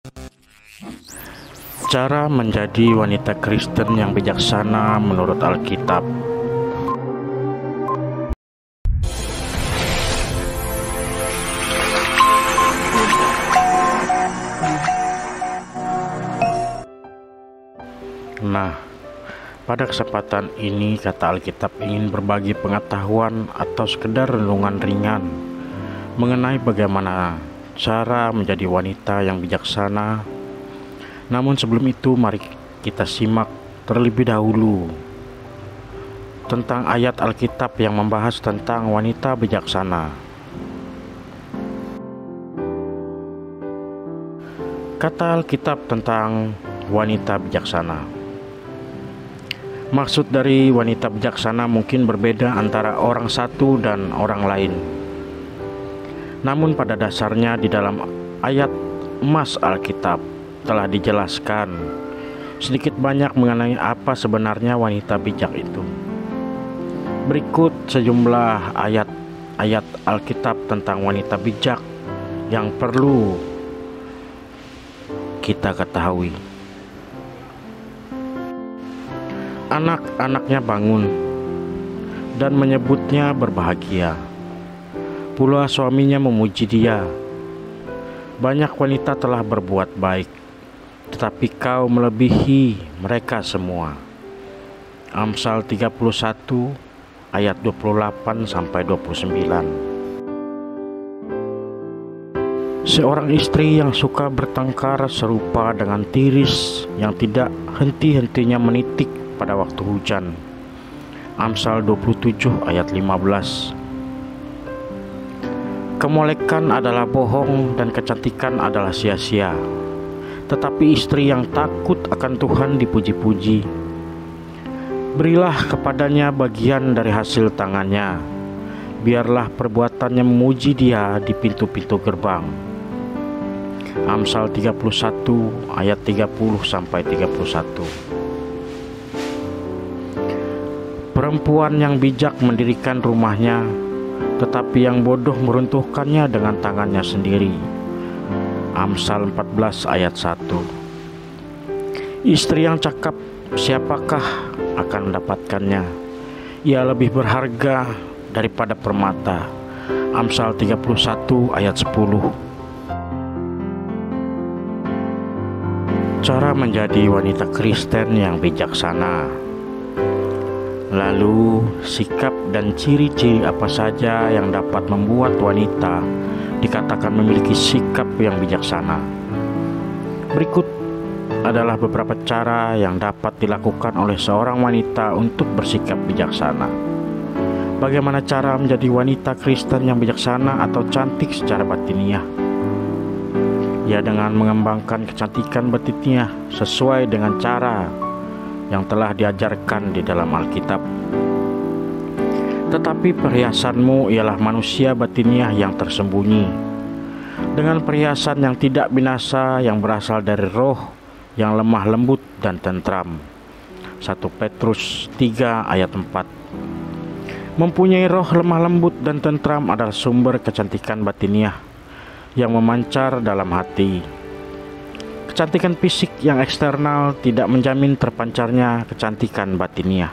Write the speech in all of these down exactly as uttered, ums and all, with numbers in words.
Cara menjadi wanita Kristen yang bijaksana menurut Alkitab. Nah, pada kesempatan ini kata Alkitab ingin berbagi pengetahuan atau sekedar renungan ringan mengenai bagaimana cara menjadi wanita yang bijaksana. Namun sebelum itu mari kita simak terlebih dahulu tentang ayat Alkitab yang membahas tentang wanita bijaksana. Kata Alkitab tentang wanita bijaksana. Maksud dari wanita bijaksana mungkin berbeda antara orang satu dan orang lain. Namun pada dasarnya di dalam ayat emas Alkitab telah dijelaskan sedikit banyak mengenai apa sebenarnya wanita bijak itu. Berikut sejumlah ayat-ayat Alkitab tentang wanita bijak yang perlu kita ketahui. Anak-anaknya bangun dan menyebutnya berbahagia. Pula suaminya memuji dia. Banyak wanita telah berbuat baik, tetapi kau melebihi mereka semua. Amsal tiga puluh satu ayat dua puluh delapan sampai dua puluh sembilan. Seorang istri yang suka bertengkar serupa dengan tiris yang tidak henti-hentinya menitik pada waktu hujan. Amsal dua puluh tujuh ayat lima belas. Kemolekan adalah bohong dan kecantikan adalah sia-sia. Tetapi istri yang takut akan Tuhan dipuji-puji. Berilah kepadanya bagian dari hasil tangannya. Biarlah perbuatannya memuji dia di pintu-pintu gerbang. Amsal tiga puluh satu ayat tiga puluh sampai tiga puluh satu. Perempuan yang bijak mendirikan rumahnya, tetapi yang bodoh meruntuhkannya dengan tangannya sendiri. Amsal empat belas ayat satu. Istri yang cakap, siapakah akan mendapatkannya? Ia lebih berharga daripada permata. Amsal tiga puluh satu ayat sepuluh. Cara menjadi wanita Kristen yang bijaksana. Lalu, sikap dan ciri-ciri apa saja yang dapat membuat wanita dikatakan memiliki sikap yang bijaksana? Berikut adalah beberapa cara yang dapat dilakukan oleh seorang wanita untuk bersikap bijaksana. Bagaimana cara menjadi wanita Kristen yang bijaksana atau cantik secara batiniah? Ya, dengan mengembangkan kecantikan batiniah sesuai dengan cara yang telah diajarkan di dalam Alkitab. Tetapi perhiasanmu ialah manusia batiniah yang tersembunyi, dengan perhiasan yang tidak binasa yang berasal dari roh yang lemah lembut dan tentram. satu Petrus tiga ayat empat. Mempunyai roh lemah lembut dan tentram adalah sumber kecantikan batiniah yang memancar dalam hati. Kecantikan fisik yang eksternal tidak menjamin terpancarnya kecantikan batiniah.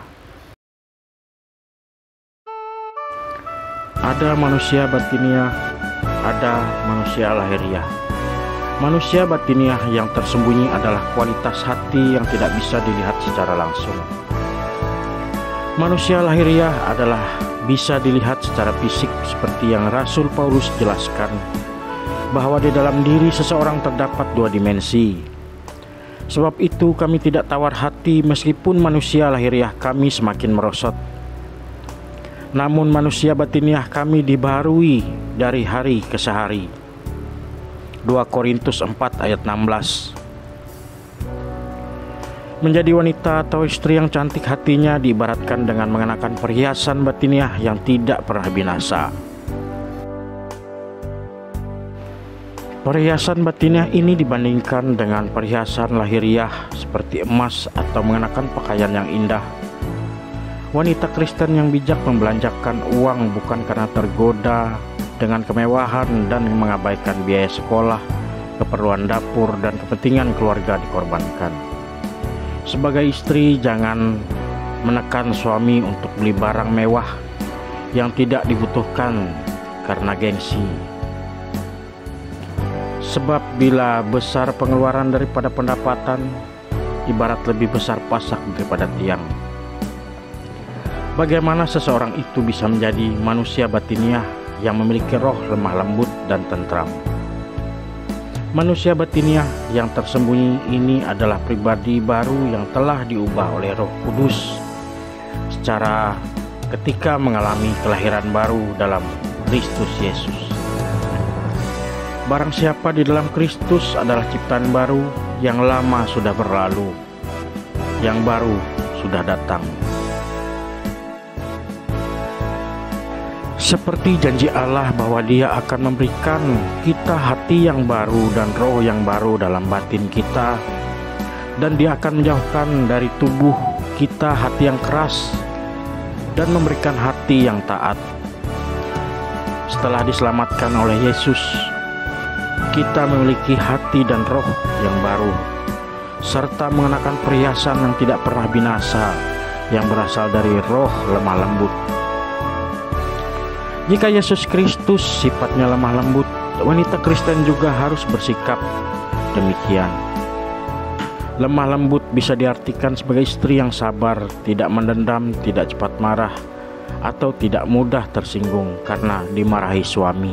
Ada manusia batiniah, ada manusia lahiriah. Manusia batiniah yang tersembunyi adalah kualitas hati yang tidak bisa dilihat secara langsung. Manusia lahiriah adalah bisa dilihat secara fisik seperti yang Rasul Paulus jelaskan, bahwa di dalam diri seseorang terdapat dua dimensi. Sebab itu kami tidak tawar hati meskipun manusia lahiriah kami semakin merosot. Namun manusia batiniah kami dibaharui dari hari ke hari. dua Korintus empat ayat enam belas. Menjadi wanita atau istri yang cantik hatinya diibaratkan dengan mengenakan perhiasan batiniah yang tidak pernah binasa. Perhiasan batiniah ini dibandingkan dengan perhiasan lahiriah seperti emas atau mengenakan pakaian yang indah. Wanita Kristen yang bijak membelanjakan uang bukan karena tergoda dengan kemewahan dan mengabaikan biaya sekolah keperluan dapur dan kepentingan keluarga dikorbankan. Sebagai istri, jangan menekan suami untuk beli barang mewah yang tidak dibutuhkan karena gengsi. Sebab bila besar pengeluaran daripada pendapatan, ibarat lebih besar pasak daripada tiang. Bagaimana seseorang itu bisa menjadi manusia batiniah yang memiliki roh lemah lembut dan tentram? Manusia batiniah yang tersembunyi ini adalah pribadi baru yang telah diubah oleh Roh Kudus secara ketika mengalami kelahiran baru dalam Kristus Yesus. Barang siapa di dalam Kristus adalah ciptaan baru, yang lama sudah berlalu, yang baru sudah datang. Seperti janji Allah bahwa Dia akan memberikan kita hati yang baru dan roh yang baru dalam batin kita, dan Dia akan menjauhkan dari tubuh kita hati yang keras dan memberikan hati yang taat. Setelah diselamatkan oleh Yesus, kita memiliki hati dan roh yang baru, serta mengenakan perhiasan yang tidak pernah binasa yang berasal dari roh lemah lembut. Jika Yesus Kristus sifatnya lemah lembut, wanita Kristen juga harus bersikap demikian. Lemah lembut bisa diartikan sebagai istri yang sabar, tidak mendendam, tidak cepat marah, atau tidak mudah tersinggung karena dimarahi suami.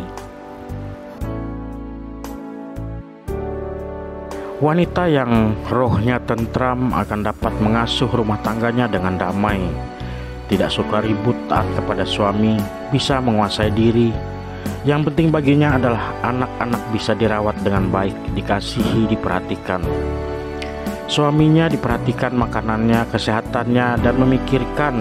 Wanita yang rohnya tentram akan dapat mengasuh rumah tangganya dengan damai, tidak suka ribut, taat kepada suami, bisa menguasai diri. Yang penting baginya adalah anak-anak bisa dirawat dengan baik, dikasihi, diperhatikan. Suaminya diperhatikan makanannya, kesehatannya, dan memikirkan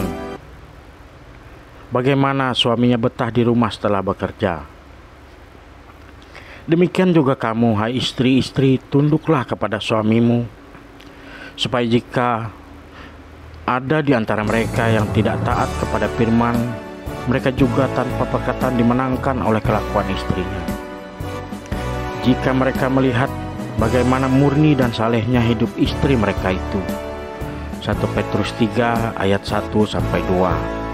bagaimana suaminya betah di rumah setelah bekerja. Demikian juga kamu, hai istri-istri, tunduklah kepada suamimu, supaya jika ada di antara mereka yang tidak taat kepada firman, mereka juga tanpa perkataan dimenangkan oleh kelakuan istrinya. Jika mereka melihat bagaimana murni dan salehnya hidup istri mereka itu. satu Petrus tiga ayat satu sampai dua.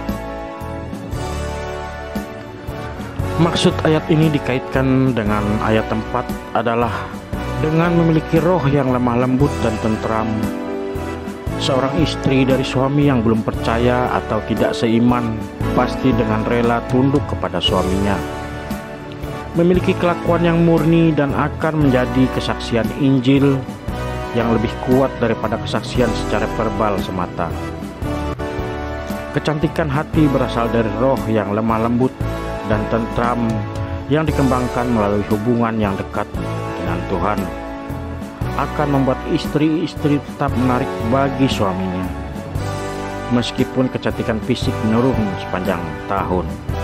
Maksud ayat ini dikaitkan dengan ayat empat adalah dengan memiliki roh yang lemah lembut dan tentram. Seorang istri dari suami yang belum percaya atau tidak seiman pasti dengan rela tunduk kepada suaminya, memiliki kelakuan yang murni dan akan menjadi kesaksian Injil yang lebih kuat daripada kesaksian secara verbal semata. Kecantikan hati berasal dari roh yang lemah lembut dan tentram yang dikembangkan melalui hubungan yang dekat dengan Tuhan, akan membuat istri-istri tetap menarik bagi suaminya, meskipun kecantikan fisik menurun sepanjang tahun.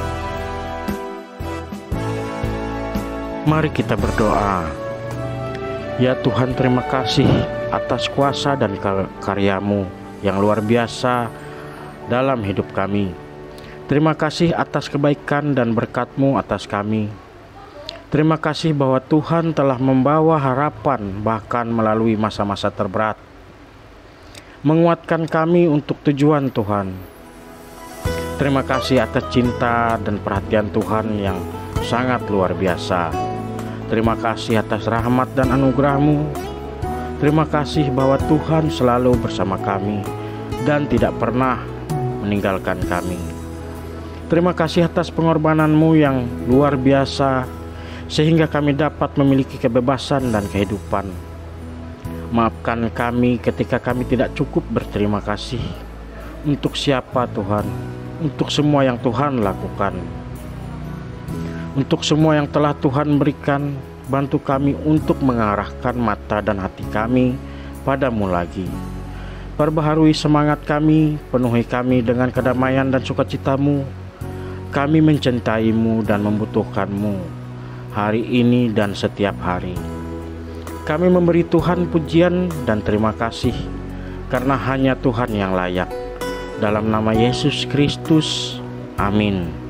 Mari kita berdoa. Ya Tuhan, terima kasih atas kuasa dan karya-Mu yang luar biasa dalam hidup kami. Terima kasih atas kebaikan dan berkat-Mu atas kami. Terima kasih bahwa Tuhan telah membawa harapan bahkan melalui masa-masa terberat, menguatkan kami untuk tujuan Tuhan. Terima kasih atas cinta dan perhatian Tuhan yang sangat luar biasa. Terima kasih atas rahmat dan anugerah-Mu. Terima kasih bahwa Tuhan selalu bersama kami dan tidak pernah meninggalkan kami. Terima kasih atas pengorbanan-Mu yang luar biasa, sehingga kami dapat memiliki kebebasan dan kehidupan. Maafkan kami ketika kami tidak cukup berterima kasih untuk siapa Tuhan, untuk semua yang Tuhan lakukan, untuk semua yang telah Tuhan berikan. Bantu kami untuk mengarahkan mata dan hati kami padamu lagi. Perbaharui semangat kami, penuhi kami dengan kedamaian dan sukacita-Mu. Kami mencintai-Mu dan membutuhkan-Mu hari ini dan setiap hari. Kami memberi Tuhan pujian dan terima kasih, karena hanya Tuhan yang layak. Dalam nama Yesus Kristus, amin.